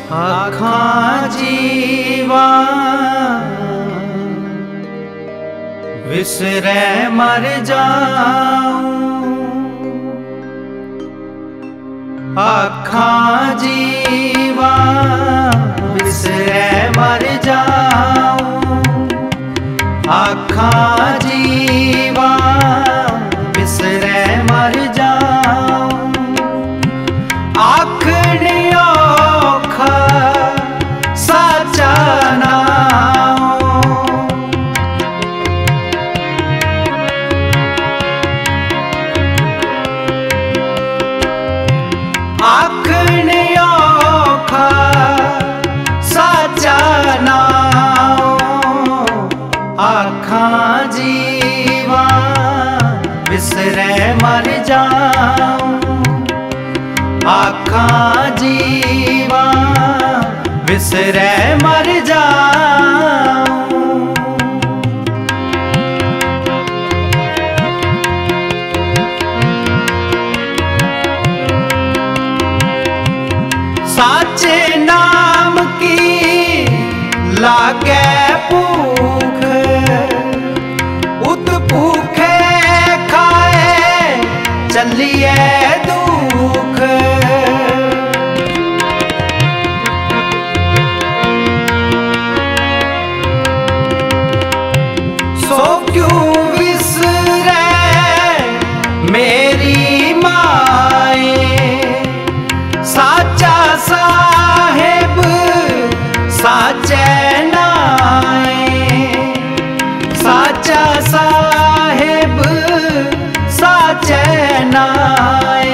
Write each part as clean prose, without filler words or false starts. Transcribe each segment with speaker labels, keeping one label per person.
Speaker 1: आखां जीवा विसरै मर जाऊं, आखां जीवा विसरै मर जाऊं, आखां जीवा विसरै मर जाऊं। आखने औखा साचा नाऊं, आखने औखा साचा नाऊं। आखां जीवा विसरै मर जाऊं, आखां जीवा विसरै मर जाऊं। साचे नाम की लागे भूख, उत भूखे खाए चलिए दुख। सो क्यों विसरे मेरी माए, साचा साहेब साचे नाए, साचा साहेब साचे नाए।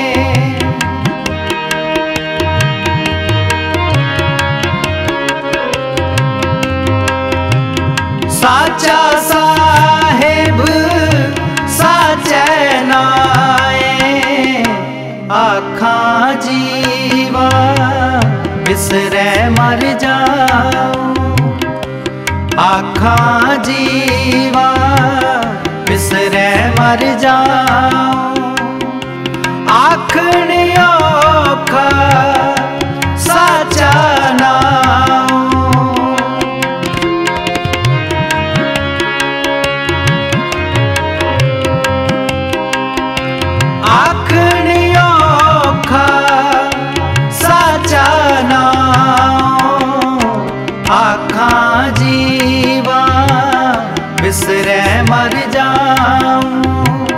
Speaker 1: साचा साहेब साचे नाए। आखां जीवा विसरै मर जाऊं, आखां जीवा विसरै मर जाऊं। आखने औखा साचा नाऊं, आखने औखा साचा नाऊं। आखां जीवा विसरै मर जाऊं,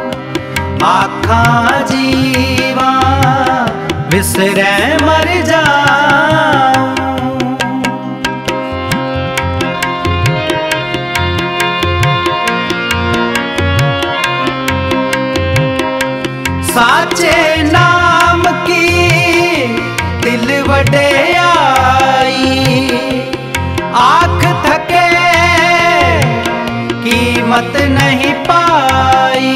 Speaker 1: आखां जीवा विसरै मर जाऊं। साचे नाम की दिल वडेयाई, आँख थके कीमत नहीं पाई।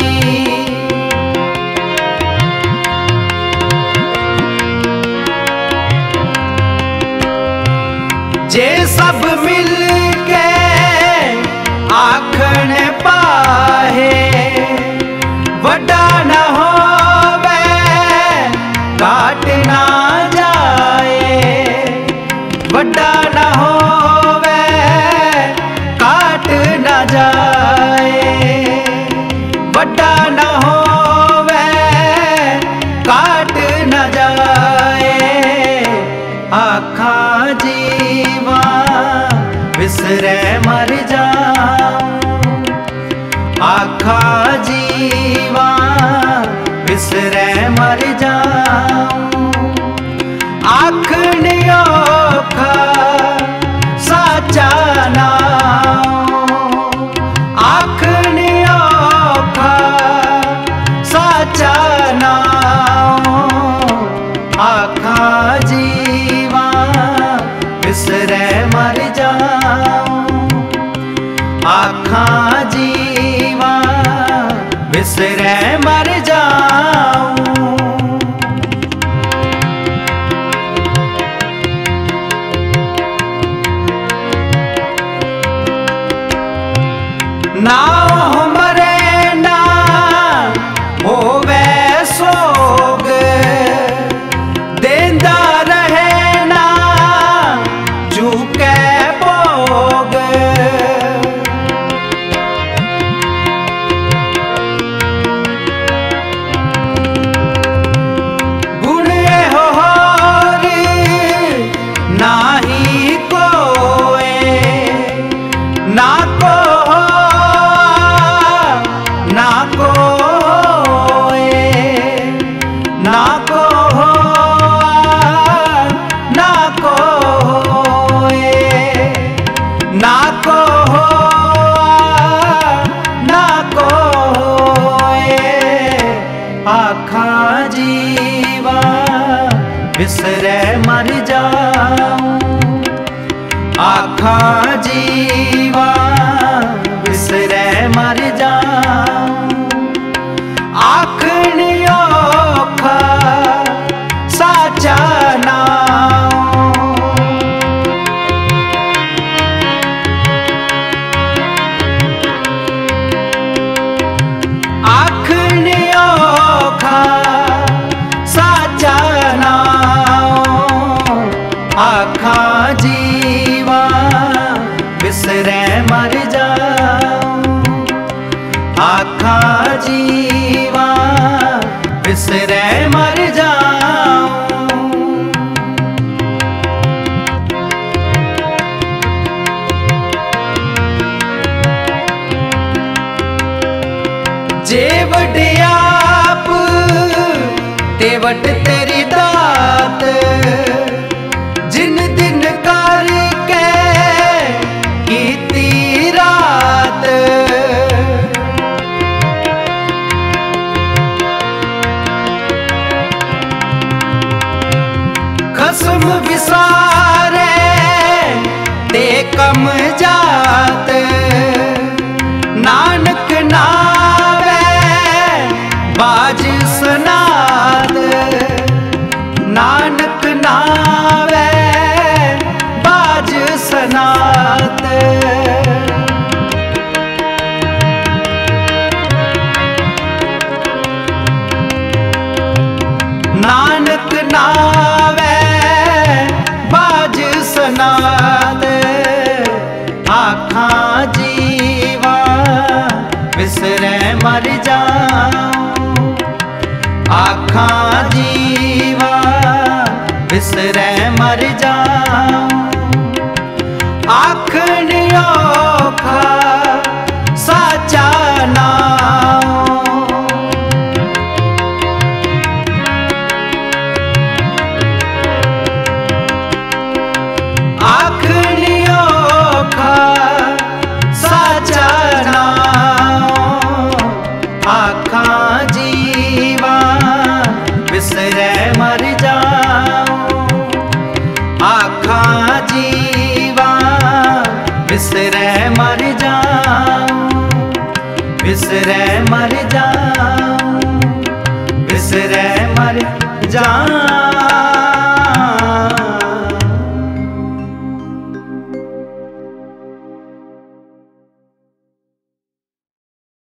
Speaker 1: जे सब मिल के आखण पाहे, वड्डा न होवे घाट ना जाए, वड्डा न होवे घाट न जाए, वड्डा न होवे घाट न जाए। आखां जीवा विसरै मर जाऊं, आखां जीवा विसरै मर जाऊं। आखने औखा साचा नाऊं, आखने औखा साचा नाऊं। आखां जीवा विसरै मर जाऊं, आखां जीवा विसरै मर जाऊं। ना मरे ना होवे सोग, देंदा रहे ना को ना को ना को ना को ना को ना को आखा जीवा बिसरे मर जाऊं आखा जीवा बिसरे मर जाऊं आखनी औखा साचा आखनी औखा साचा आखा जीवा बिसरे मर जाऊं आखा जीवा बिसरे मर जाऊं जेवट आप तेवट तेरी दात जिन दिन करके कीती रात खसम विसारे ते कम जात नानक नावे बाज सनाद नानक नावे बाज सनात नानक नावे बाज सनाद आखा जीवा बिसरे मर जाऊं आखा जीवा बिसरे मर जाऊं आखनी औखा साचा आखनी औखा साचा आखा जीवा बिसरे मर जाऊं आखा जीवा बिसरे मर जाऊं बिसरे मर जाऊं बिसरे मर जाऊं।